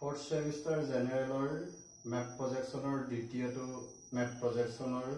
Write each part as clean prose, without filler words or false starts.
Fourth semester जेनेरेलर map प्रोजेक्शनर द्वितीयটো मैप प्रोजेक्शनर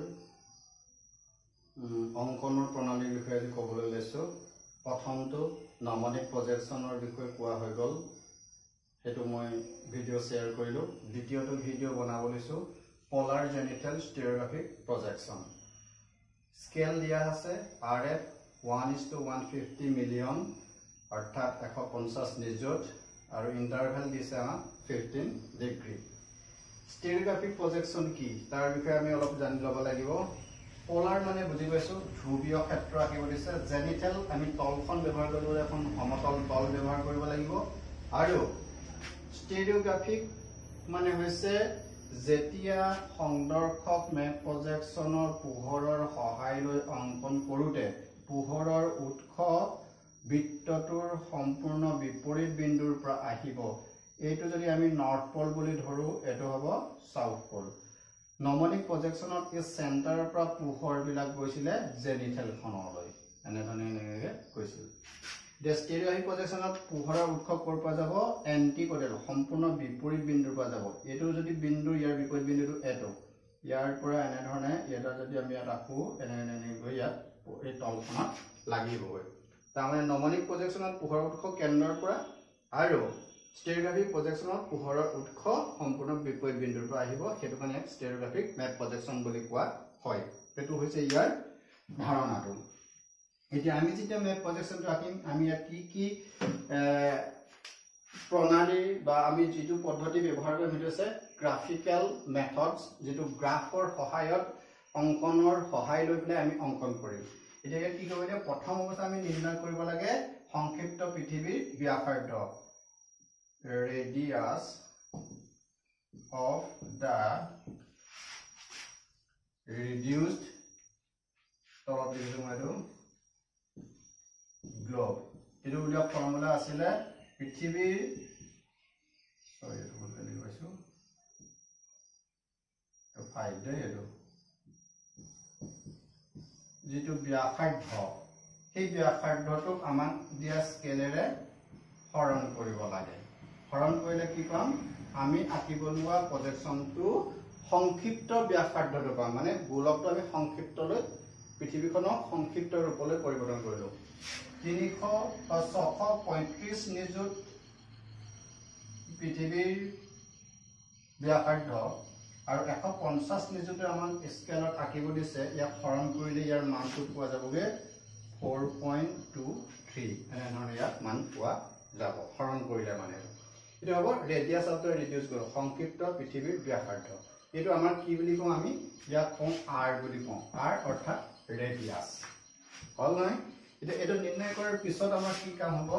अंकনৰ প্ৰণালীৰ বিষয়ে আজি ক'বলৈ লৈছো। প্ৰথমটো নামনিক প্ৰোজেকশনৰ বিষয়ে কোৱা হৈ গল, হেতু মই ভিডিও শেয়াৰ কৰিলো। দ্বিতীয়টো ভিডিও বনাব লৈছো polar zenithal stereographic projection. Scale দিয়া আছে RF 1:150 মিলিয়ন অৰ্থাৎ 150 নিযুত আৰু ইন্টাৰভেল দিছে 15 ডিগ্ৰী। স্টেৰিওগ্ৰাফিক প্ৰোজেকশন কি তাৰ বিষয়ে আমি অলপ জানি ল'ব লাগিব। পোলাৰ মানে বুজি পাইছো ধ্ৰুৱীয় ক্ষেত্ৰ আঁকিব দিছে। জেনিটেল আমি তলখন ব্যৱহাৰ কৰিব এখন সমতল তল ব্যৱহাৰ কৰিব লাগিব। আৰু স্টেৰিওগ্ৰাফিক মানে হৈছে যেতিয়া সংদৰ্শক মেপ প্ৰোজেকশনৰ পোহৰৰ সহায় লৈ অংকন কৰোতে পোহৰৰ উৎস বৃত্তটোৰ সম্পূৰ্ণ বিপৰীত বিন্দুৰ পৰা আহিব। এইটো যদি আমি নৰ্থ পোল বুলি ধৰো এটো হ'ব সাউথ পোল। নমনিক প্ৰোজেকশনত এই সেন্টাৰৰ পৰা পোহৰ বিলাক গৈছিলে জেনিটেল খনলৈ এনে ধৰণে কৈছিল। The stereographic প্ৰোজেকশনত পোহৰৰ উৎস কৰ পৰা যাব এন্টিপোডেল সম্পূৰ্ণ বিপৰীত বিন্দুৰ পৰা যাব। এটো যদি বিন্দু ইয়াৰ বিপৰীত বিন্দুটো এটো ইয়াৰ পৰা এনে ধৰণে এটা যদি আমি ৰাখো এনে গৈ ইয়াত এই তলখনত লাগিবই। তাৰমানে নমনিক প্ৰোজেকশনত পোহৰৰ উৎস কেন্দ্ৰৰ পৰা আৰু স্টেৰিওগ্ৰাফিক প্ৰোজেকশনত পোহৰৰ উৎস সম্পূৰ্ণ বিপৰীত বিন্দুৰ পৰা আহিব। হেতু কাৰণে স্টেৰিওগ্ৰাফিক মেপ প্ৰোজেকশন বুলি কোৱা হয়। হেতু হৈছে ইয়াৰ ধাৰণাটো। এতিয়া আমি যেতিয়া মেপ প্ৰোজেকশনটো আঁকিম আমি ইয়াত কি প্ৰণালী বা আমি যেটো পদ্ধতি ব্যৱহাৰ কৰিম হেতু আছে গ্ৰাফিক্যাল মেথডস, যেটো গ্ৰাফৰ সহায়ত অংকনৰ সহায় লৈ পেলাই আমি অংকন কৰিম। এতিয়া কি কৰিব লাগে প্ৰথম অৱস্থা আমি নিৰ্ণয় কৰিব লাগে সংক্ষিপ্ত পৃথিৱীৰ ব্যাসাৰ্ধ radius of the reduced globe. এটো উলিয়া ফৰ্মুলা আছিল পৃথিৱীৰ যেটো ব্যাসাৰ্ধ সেই ব্যাসাৰ্ধটো আমাক দিয়া স্কেলেৰে হৰণ কৰিব লাগে। হৰণ কৰিলে কি পাম আমি আঁকিব লোৱা প্ৰোজেকশনটো সংক্ষিপ্ত ব্যাসাৰ্ধটো পাম। মানে গোলকটো আমি সংক্ষিপ্তলৈ পৃথিৱীখনক সংক্ষিপ্ত ৰূপলৈ পৰিৱৰ্তন কৰিলো। 635 নিযুত পৃথিৱীৰ ব্যাসাৰ্ধ আৰু 150 নিযুতে আমাক স্কেলত আঁকিব দিছে। ইয়াক হৰণ কৰিলে ইয়াৰ মানটো পোৱা যাবগে 4.23 এনে ধৰণে ইয়াত মান পোৱা যাব হৰণ কৰিলে মানে। এটা হ'ব radius of the reduce globe সংক্ষিপ্ত পৃথিৱীৰ ব্যাসাৰ্ধ। এটো আমাৰ কি বুলি কওঁ আমি ইয়াক কওঁ r বুলি কওঁ। r অৰ্থাৎ ৰেডিয়াস হল নহয়। এটা নিৰ্ণয় কৰাৰ পিছত আমাৰ কি কাম হ'ব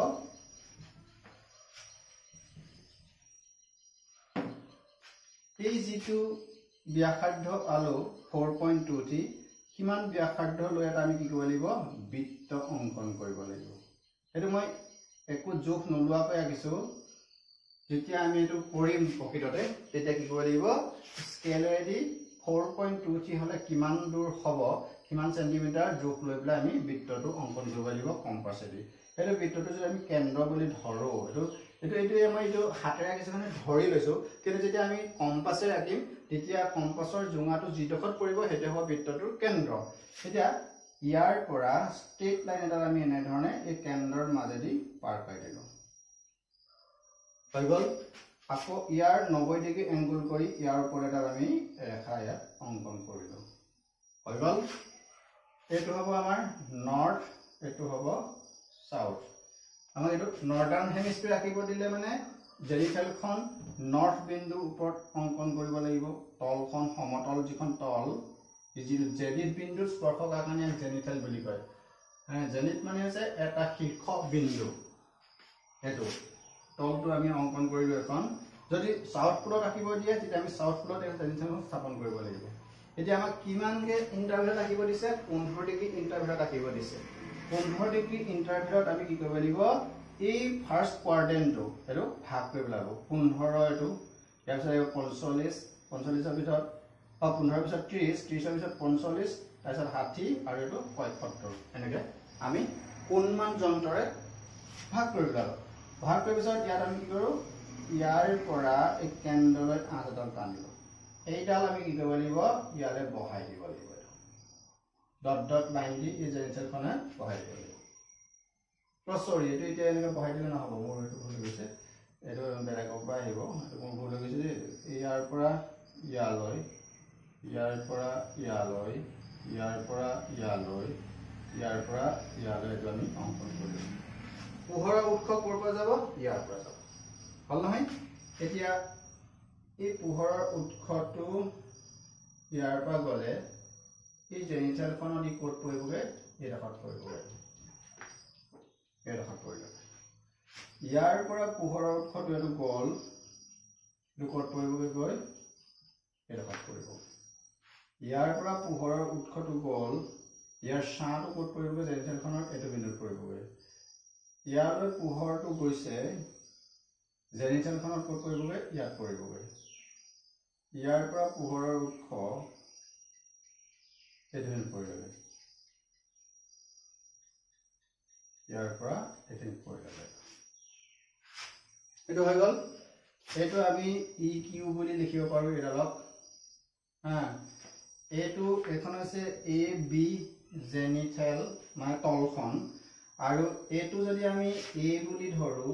এই যেটো ব্যাসাৰ্ধ আলো 4.23 কিমান ব্যাসাৰ্ধ লৈ এটা আমি কি কৰিব লাগিব বৃত্ত অংকন কৰিব লাগিব। এটো মই একো জোখ নলোৱাকৈ আঁকিছো। যেতিয়া আমি এটো কৰিম প্ৰকৃততে তেতিয়া কি কৰিব লাগিব স্কেলেৰেদি 4.23 হলে কিমান দূৰ হ'ব কিমান সেন্টিমিটাৰ জোখ লৈ পেলাই আমি বৃত্তটো অংকন কৰিব লাগিব কম্পাছেদি। হেতু বৃত্তটো যদি আমি কেন্দ্ৰ বুলি ধৰো এটো আমি এটো হাতেৰে কিছুমানে ধৰি লৈছো, কিন্তু যেতিয়া আমি কম্পাছেৰে আঁকিম তেতিয়া কম্পাছৰ জোঙাটো যিডখত পৰিব হেতু হ'ব বৃত্তটোৰ কেন্দ্ৰ। এতিয়া ইয়াৰ পৰা ষ্ট্ৰেট লাইন এটা আমি এনে ধৰণে এই কেন্দ্ৰৰ মাজেদি পাৰ কৰি দিলো হৈ গল। আকৌ ইয়াৰ 90 ডিগ্ৰী এংগল কৰি ইয়াৰ ওপৰত এটা আমি ৰেখা ইয়াত অংকন কৰিলো হৈ গল। এটো হ'ব আমাৰ নৰ্থ, এটো হ'ব সাউথ। আমাৰ এটো নৰ্দাৰ্ণ হেমিস্ফিয়াৰ আঁকিব দিলে মানে জেনিটেলখন নৰ্থ বিন্দুৰ ওপৰত অংকন কৰিব লাগিব। তলখন সমতল যিখন তল জেনিট বিন্দু স্পৰ্শক কাৰণে জেনিটেল বুলি কয়। জেনিট মানে হৈছে এটা শীৰ্ষ বিন্দু। এটো তলটো আমি অংকন কৰিলো এখন। যদি সাউথ পোলত আঁকিব দিয়ে তেতিয়া আমি সাউথ পোলত জেনিটেল স্থাপন কৰিব লাগিব। এতিয়া আমাক কিমানকে ইন্টাৰভেলত আঁকিব দিছে 15 ডিগ্ৰী ইন্টাৰভেলত আঁকিব দিছে। 15 ডিগ্ৰী ইন্টাৰভেলত আমি কি কৰিব লাগিব এই ফাৰ্স্ট কোৱাড্ৰেন্টটো এটো ভাগ কৰিব লাগিব। 15 এটো ইয়াৰ পিছত 45 ভিতৰত 15 পিছত 30 30 পিছত 45 তাৰপিছত 60 আৰু এটো 75 এনেকে আমি কোণমান যন্ত্ৰৰে ভাগ কৰিব লাগিব। ভাগ কৰাৰ পিছত ইয়াত আমি কি কৰো ইয়াৰ পৰা এই কেন্দ্ৰলৈ 8 ডাল টানিলো এইডাল আমি কি কৰিব লাগিব ইয়ালে বহাই দিব লাগিব ডট ডট লাইন দি এই জেনেৰেটৰখনে বহাই দিব লাগিব সৰি এটো এতিয়া এনেকৈ বহাই দিলে নহব মোৰ এটো ভুল গৈছে এটো বেলেগৰ পৰা আহিব এটো মোৰ ভুল হৈ গৈছে ইয়াৰ পৰা ইয়ালৈ ইয়াৰ পৰা ইয়ালৈ ইয়াৰ পৰা ইয়ালৈ ইয়াৰ পৰা ইয়ালৈ এটো আমি অংকন কৰিম পোহৰৰ উৎস ক'ৰ পৰা যাব ইয়াৰ পৰা যাব হল নহয় এতিয়া এই পোহৰৰ উৎসটো ইয়াৰ পৰা গলে এই জেনেৰেটৰখনৰ দি কোড পৰিবগে এডখত পৰিবগে এডখত পৰিব ইয়াৰ পৰা পোহৰৰ উৎসটো এটো গল এটো কোড পৰিবগে গৈ এডখত পৰিব ইয়াৰ পৰা পোহৰৰ উৎসটো গল ইয়াৰ ছাটো কোড পৰিবগে জেনেৰেটৰখনৰ এটো বিন্দুত পৰিবগে ইয়ালৈ পোহৰটো গৈছে জেনেৰেটৰখনত কোড পৰিবগে ইয়াত পৰিবগে ইয়াৰ পৰা পোহৰৰ উৎস এদিন পৰিলে ইয়াৰ পৰা এদিন পৰিলে এটো হৈ গল এটো আমি ই কিউ বুলি লিখিব পাৰো এডালক এটো এখন আছে এ বি জেনিথেল মানে তলখন আৰু এটো যদি আমি এ বুলি ধৰো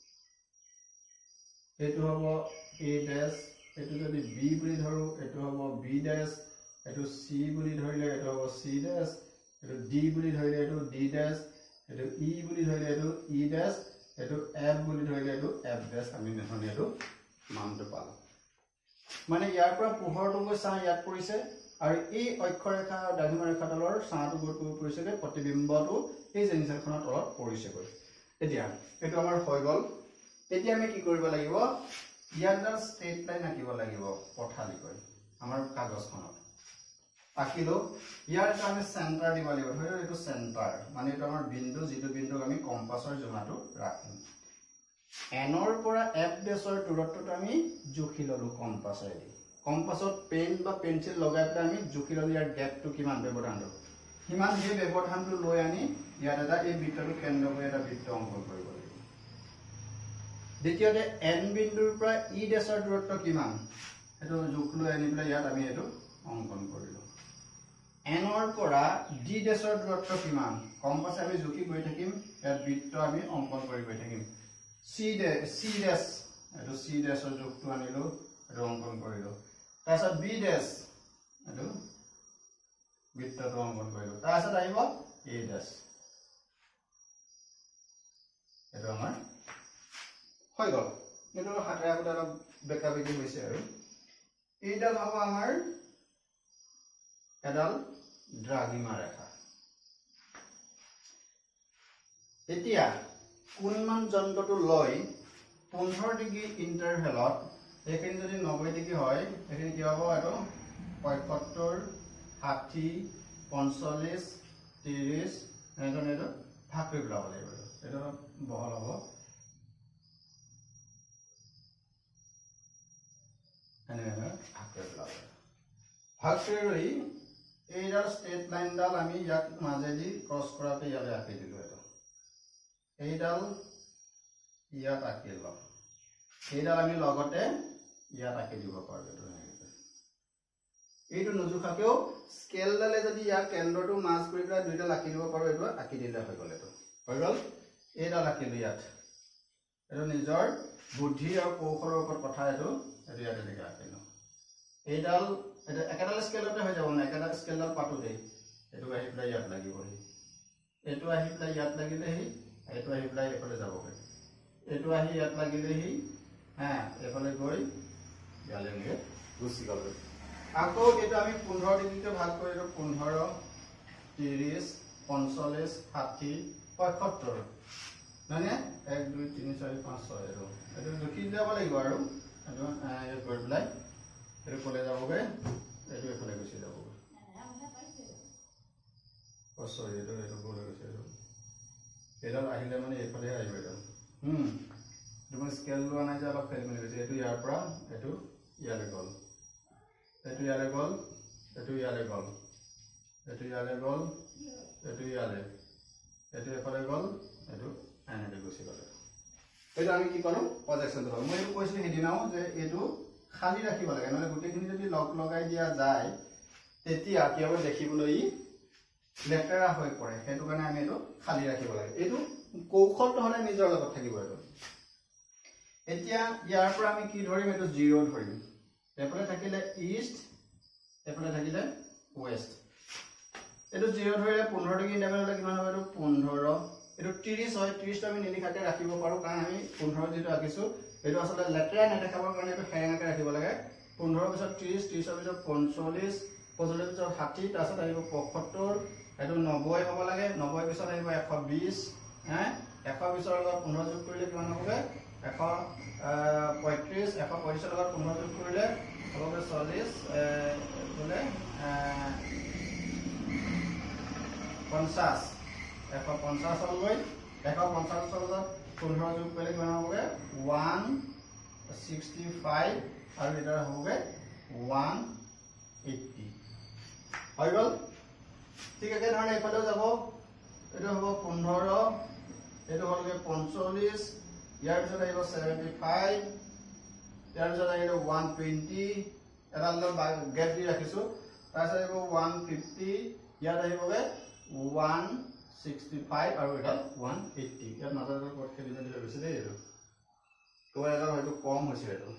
এটো হ'ব এ ড্যাশ এটো যদি বি বুলি ধৰো এটো হ'ব বি ড্যাশ এটো সি বুলি ধৰিলে এটো হ'ব সি ড্যাশ এটো ডি বুলি ধৰিলে এটো ডি ড্যাশ এটো ই বুলি ধৰিলে এটো ই ড্যাশ এটো এফ বুলি ধৰিলে এটো এফ ড্যাশ আমি নেহনি এটো মানটো পালো মানে ইয়াৰ পৰা পোহৰটো গৈ সা ইয়াত পৰিছে আৰু এই অক্ষৰেখা দ্ৰাঘিমা ৰেখাডালৰ সাটো গৈ পৰিছে প্ৰতিবিম্বটো এই জেনেৰেটৰখনৰ তলত পৰিছে গৈ এতিয়া এটো আমাৰ হৈ গল এতিয়া আমি কি কৰিব লাগিব ইয়াৰ ষ্ট্ৰেট লাইন আঁকিব লাগিব পঠালি কৈ আমাৰ কাগজখনত আঁকিলো ইয়াৰ কাৰণে সেন্টাৰ দিব লাগিব ধৰি এটো সেন্টাৰ মানে এটো আমাৰ বিন্দু যেটো বিন্দুক আমি কম্পাসৰ জোঙাটো ৰাখিম এনৰ পৰা এফ ডেছৰ দূৰত্বটো আমি জুখি ললো কম্পাসেদি কম্পাসত পেন বা পেন্সিল লগাই পেলাই আমি জুখি ললো ইয়াৰ গ্যাপটো কিমান ব্যৱধানটো কিমান হে ব্যৱধানটো লৈ আনি ইয়াত এটা এই বৃত্তটো কেন্দ্ৰ কৰি এটা বৃত্ত অংকন কৰিব লাগিব দ্বিতীয়তে এন বিন্দুৰ পৰা ই ডেছৰ দূৰত্ব কিমান এটো জুখ লৈ আনি পেলাই ইয়াত আমি এটো অংকন কৰিলো এনৰ পৰা ডি ডেছৰ দূৰত্ব কিমান কম্পাসে আমি জুখি গৈ থাকিম ইয়াত বৃত্ত আমি অংকন কৰি গৈ থাকিম সি ডেছ এটো সি ডেছৰ জুখটো আনিলো এটো অংকন কৰিলো তাৰছত বি ডেছ এটো বৃত্তটো অংকন কৰিলো তাৰছত আহিব এ ডেছ এটো আমাৰ হৈ গল এটো হাতে আগতে অলপ বেকা বেকি হৈছে আৰু এইডাল হ'ব আমাৰ এডাল দ্ৰাঘিমা ৰেখা এতিয়া কোণমান যন্ত্ৰটো লৈ 15 ডিগ্ৰী ইন্টাৰভেলত এখিনি যদি 90 ডিগ্ৰী হয় এখিনি কি হ'ব এটো 75 60 45 30 এনেকৈ এটো ভাগ কৰি পেলাব লাগিব এটো বহল হ'ব এনেকৈ ভাগ কৰি পেলাব ভাগ কৰি এইডাল ষ্ট্ৰেট লাইনডাল আমি ইয়াত মাজেদি ক্ৰস কৰাতে ইয়ালে আঁকি দিলো এটো এইডাল ইয়াত আঁকিলো এইডাল আমি লগতে ইয়াত আঁকি দিব পাৰো এটো এইটো নজুখাকেও স্কেলডালে যদি ইয়াৰ কেন্দ্ৰটো মাছ কৰি পেলাই দুইডাল আঁকি দিব পাৰো এটো আঁকি দিলে হৈ গল এটো হৈ গল এইডাল আঁকিলো ইয়াত এটো নিজৰ বুদ্ধি আৰু কৌশলৰ ওপৰত কথা এটো ইয়াতে লিখা আঁকিলো এইডাল এটা একেডাল স্কেলতে হৈ যাব না একেডাল স্কেলডাল পাটোতে এটো আহি পেলাই ইয়াত লাগিবহি এটো আহি পেলাই ইয়াত লাগিলেহি এটো আহি পেলাই এফালে যাবগে এটো আহি ইয়াত লাগিলেহি এফালে গৈ ইয়ালে গুচি গল আকৌ এটা আমি 15 ডিগ্ৰীতে ভাগ কৰিলো 15 30 45 60 75 মানে 1 2 3 4 5 6 এটো এটো জুখি যাব লাগিব আৰু এটো এই কৰি পেলাই এটো কলে যাবগে এটো এফালে গুচি যাবগে সৰি এটো কলে গুচি যাব এডাল আহিলে মানে এফালে আহিব এডাল তুমি স্কেল লোৱা নাই যে অলপ খেলি মেলি গৈছে এটো ইয়াৰ পৰা এটো ইয়ালে গল এটো ইয়ালে গল এটো ইয়ালে গল এটো ইয়ালে গল এটো ইয়ালে এটো এফালে গল এটো এনেকে গুচি গল এইটো আমি কি কৰো প্ৰজেকশনটো মই এইটো কৈছিলো হেদিনাও যে এইটো খালি ৰাখিব লাগে মানে গুটেখিনি যদি লগ লগাই দিয়া যায় তেতিয়া কি হ'ব দেখিবলৈ লেটেৰা হৈ পৰে সেইটো কাৰণে আমি এইটো খালি ৰাখিব লাগে এইটো কৌশলটো হলে নিজৰ লগত থাকিব এইটো এতিয়া ইয়াৰ পৰা আমি কি ধৰিম এইটো 0 ধৰিম এফালে থাকিলে ইষ্ট এফালে থাকিলে ওয়েস্ট এইটো 0 ধৰিলে 15 ডিগ্ৰী ইণ্টাৰভেল হলে কিমান হ'ব এইটো 15 এইটো 30 হয় 30 টো আমি নিলিখাকে ৰাখিব পাৰো কাৰণ আমি 15 যেটো ৰাখিছো এইটো আসলে লেটেৰা নেদেখাবৰ কাৰণে এইটো হেৰেঙাকে ৰাখিব লাগে 15 পিছত 30 30 পিছত 45 45 পিছত 60 তাৰপিছত আহিব 75 এইটো 90 হ'ব লাগে 90 পিছত আহিব 120 হে 100 পিছৰ লগত 15 যোগ কৰিলে কিমান হ'বগে 135 135 লগত 15 যোগ কৰিলে হ'বগে 40 বোলে 50 150 হ'লগৈ 150 লগত 15 যোগ কৰিলে কিমান হ'বগে 165 আৰু এটা হ'বগে 180 হৈ গ'ল ঠিক একে ধৰণে এফালেও যাব এটো হ'ব 15 এটো হ'লগে 45 ইয়াৰ পিছত আহিব 75 ইয়াৰ পিছত আহিব 120 এটা গেপ দি ৰাখিছো তাৰপিছত আহিব 150 ইয়াত আহিবগে 165 আৰু এটা 180 ইয়াত মাজতে ক'ত খেলি মেলি হৈ গৈছে দেই এইটো কোৱা এটা হয়তো কম হৈছে এইটো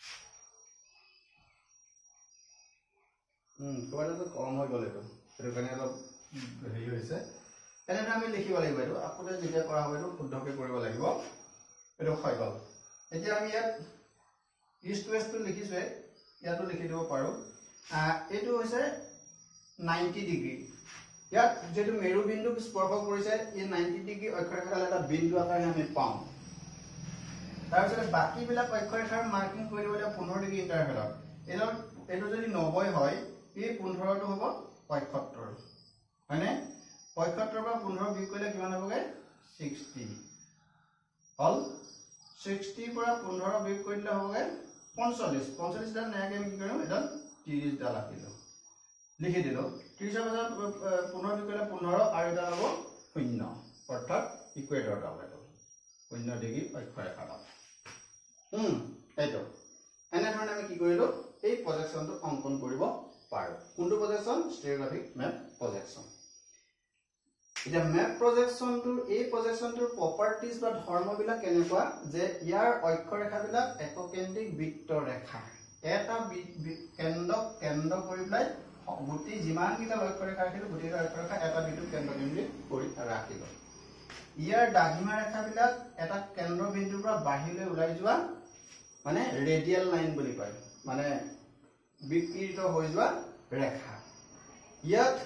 কোৱা এটা কম হৈ গ'ল এইটো সেইটো কাৰণে অলপ হেৰি হৈছে এনেটো আমি লিখিব লাগিব এইটো আপুনি যেতিয়া কৰা হ'ব এইটো শুদ্ধকৈ কৰিব লাগিব এইটো হৈ গ'ল এতিয়া আমি ইয়াত ইষ্ট ওয়েষ্টটো লিখিছে ইয়াতো লিখি দিব পাৰো এইটো হৈছে 90 ডিগ্ৰী ইয়াত যেটো মেৰু বিন্দু স্পৰ্শ কৰিছে এই 90 ডিগ্ৰী অক্ষৰেখাৰ এটা বিন্দু আকাৰে আমি পাওঁ তাৰপিছত বাকি বিলাক অক্ষৰেখাৰ মাৰ্কিং কৰি দিবলৈ 15 ডিগ্ৰী ইণ্টাৰভেলত এইটো যদি 90 হয় এই 15 টো হ'ব পক্ষত্তৰ হয়নে পক্ষত্তৰ পৰা 15 বিয়োগ কৰিলে কিমান হ'বগে 60 হল 60 পৰা 15 বিয়োগ কৰিলে হ'বগে 45 45 ডাল নাকে আমি কি কৰিম এটা 30 ডাল ৰাখিলো লিখি দিলো 30 ৰ পাছত 15 বিয়োগ কৰিলে 15 আৰু এটা হ'ব 0 অৰ্থাৎ ইকুৱেটৰ ডাল এটা 0 ডিগ্ৰী অক্ষৰেখা ডাল এইটো এনে ধৰণে আমি কি কৰিলো এই প্ৰজেকশনটো অংকন কৰিব পাৰো কোনটো প্ৰজেকশন ষ্টেৰিওগ্ৰাফিক মেপ প্ৰজেকশন এটা মেপ প্ৰজেকশনটোৰ এই প্ৰজেকশনটোৰ প্ৰপাৰ্টিজ বা ধৰ্মবিলাক কেনেকুৱা যে ইয়াৰ অক্ষৰেখাবিলাক এককেন্দ্ৰিক বৃত্ত ৰেখা এটা কেন্দ্ৰ কৰি পেলাই গুটি যিমান কিটা অক্ষৰেখা ৰাখিলো গুটিৰ অক্ষৰেখা এটা বিন্দু কেন্দ্ৰকেন্দ্ৰিক কৰি ৰাখিব ইয়াৰ দাঘিমা ৰেখাবিলাক এটা কেন্দ্ৰ বিন্দুৰ পৰা বাহিৰলৈ ওলাই যোৱা মানে ৰেডিয়েল লাইন বুলি কয় মানে বিকৃত হৈ যোৱা ৰেখা ইয়াত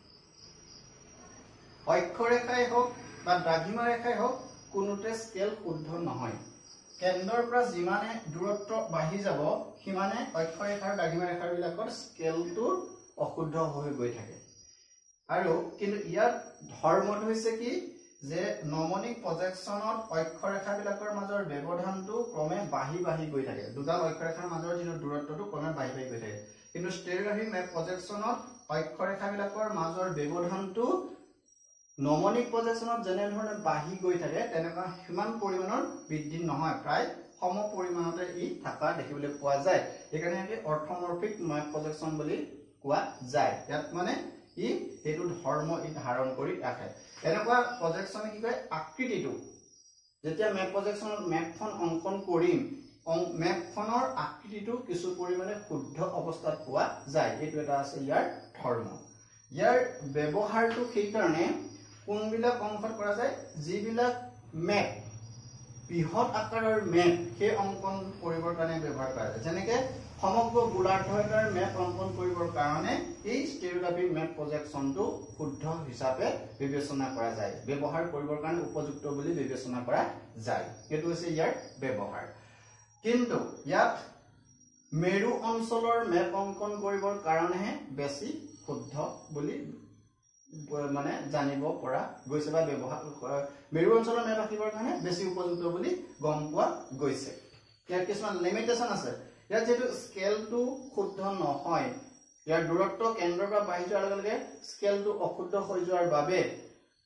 অক্ষৰেখাই হোক বা দাঘিমা ৰেখাই হোক কোনোতে স্কেল শুদ্ধ নহয় কেন্দ্ৰৰ পৰা যিমানে দূৰত্ব বাঢ়ি যাব সিমানে অক্ষৰেখাৰ দাঘিমা ৰেখাৰ বিলাকৰ স্কেলটো অশুদ্ধ হৈ গৈ থাকে আৰু কিন্তু ইয়াত ধৰ্মটো হৈছে কি যে নমনিক প্ৰজেকশনত অক্ষৰেখা বিলাকৰ মাজৰ ব্যৱধানটো ক্ৰমে বাঢ়ি গৈ থাকে দুডাল অক্ষৰেখাৰ মাজৰ যিটো দূৰত্বটো ক্ৰমে বাঢ়ি গৈ থাকে কিন্তু ষ্টেৰিওগ্ৰাফিক মেপ প্ৰজেকশনত অক্ষৰেখা বিলাকৰ মাজৰ ব্যৱধানটো নমনিক প্ৰজেকশনত যেনে ধৰণে বাঢ়ি গৈ থাকে তেনেকুৱা হিমান পৰিমাণৰ বৃদ্ধি নহয় প্ৰায় সম পৰিমাণতে ই থকা দেখিবলৈ পোৱা যায় এইকাৰণে আমি অৰ্থমৰ্ফিক মেপ প্ৰজেকশন বুলি কোৱা যায় ইয়াত মানে ই হেতু ধৰ্ম ই ধাৰণ কৰি ৰাখে এনেকুৱা প্ৰজেকশনে কি কয় আকৃতিটো যেতিয়া মেপ প্ৰজেকশনত মেপখন অংকন কৰিম মেপখনৰ আকৃতিটো কিছু পৰিমাণে শুদ্ধ অৱস্থাত পোৱা যায় এইটো এটা আছে ইয়াৰ ধৰ্ম ইয়াৰ ব্যৱহাৰটো সেই কাৰণে কোনবিলাক অংকন কৰা যায় যিবিলাক মেপ বৃহৎ আকাৰৰ মেপ সেই অংকন কৰিবৰ কাৰণে ব্যৱহাৰ কৰা যায় যেনেকৈ সমগ্ৰ গোলাৰ্ধৰ মেপ অংকন কৰিবৰ কাৰণে এই ষ্টেৰিওগ্ৰাফিক মেপ প্ৰজেকশনটো শুদ্ধ হিচাপে বিবেচনা কৰা যায় ব্যৱহাৰ কৰিবৰ কাৰণে উপযুক্ত বুলি বিবেচনা কৰা যায় এইটো হৈছে ইয়াৰ ব্যৱহাৰ কিন্তু ইয়াত মেৰু অঞ্চলৰ মেপ অংকন কৰিবৰ কাৰণেহে বেছি শুদ্ধ বুলি মানে জানিব পৰা গৈছে বা ব্যৱহাৰ মেৰু অঞ্চলৰ মেপ আঁকিবৰ কাৰণে বেছি উপযুক্ত বুলি গম পোৱা গৈছে ইয়াৰ কিছুমান লিমিটেশন আছে ইয়াত যেটো স্কেলটো শুদ্ধ নহয় ইয়াৰ দূৰত্ব কেন্দ্ৰৰ পৰা বাঢ়ি যোৱাৰ লগে লগে স্কেলটো অশুদ্ধ হৈ যোৱাৰ বাবে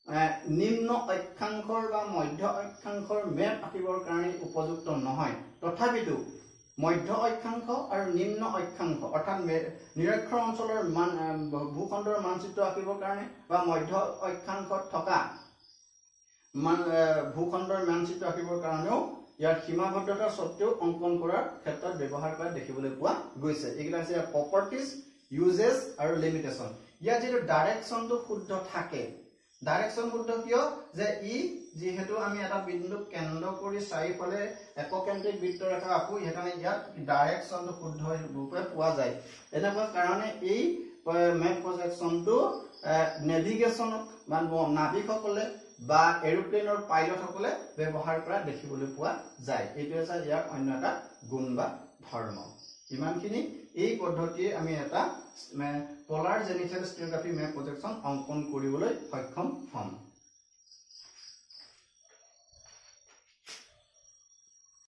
নিম্ন অক্ষাংশৰ বা মধ্য অক্ষাংশৰ মেপ আঁকিবৰ কাৰণে উপযুক্ত নহয় তথাপিতো মধ্য অক্ষাংশ আৰু নিম্ন অক্ষাংশ অৰ্থাৎ নিৰক্ষৰ অঞ্চলৰ ভূখণ্ডৰ মানচিত্ৰ আঁকিবৰ কাৰণে বা মধ্য অক্ষাংশত থকা ভূখণ্ডৰ মানচিত্ৰ আঁকিবৰ কাৰণেও ইয়াৰ সীমাবদ্ধতা সত্ত্বেও অংকন কৰাৰ ক্ষেত্ৰত ব্যৱহাৰ কৰা দেখিবলৈ পোৱা গৈছে এইগিলা আছে প্ৰপাৰ্টিজ ইউজেছ আৰু লিমিটেশন ইয়াৰ যেটো ডাইৰেকশনটো শুদ্ধ থাকে ডাইৰেকশন শুদ্ধ কিয় যে ই যেহেতু আমি এটা বিন্দু কেন্দ্ৰ কৰি চাৰিফালে এককেন্দ্ৰিক বৃত্তৰেখা আঁকো হেতানে ইয়াত ডাইৰেকশনটো শুদ্ধ ৰূপে পোৱা যায় এনেকুৱা কাৰণে এই মেপ প্ৰজেকশনটো নেভিগেশনত নাবিকসকলে বা এৰোপ্লেনৰ পাইলটসকলে ব্যৱহাৰ কৰা দেখিবলৈ পোৱা যায় এইটো আছে ইয়াৰ অন্য এটা গুণ বা ধৰ্ম ইমানখিনি এই পদ্ধতিয়ে আমি এটা পোলাৰ জেনিথেল স্টিৰিওগ্ৰাফি মেপ প্ৰজেকশন অংকন কৰিবলৈ সক্ষম হ'ম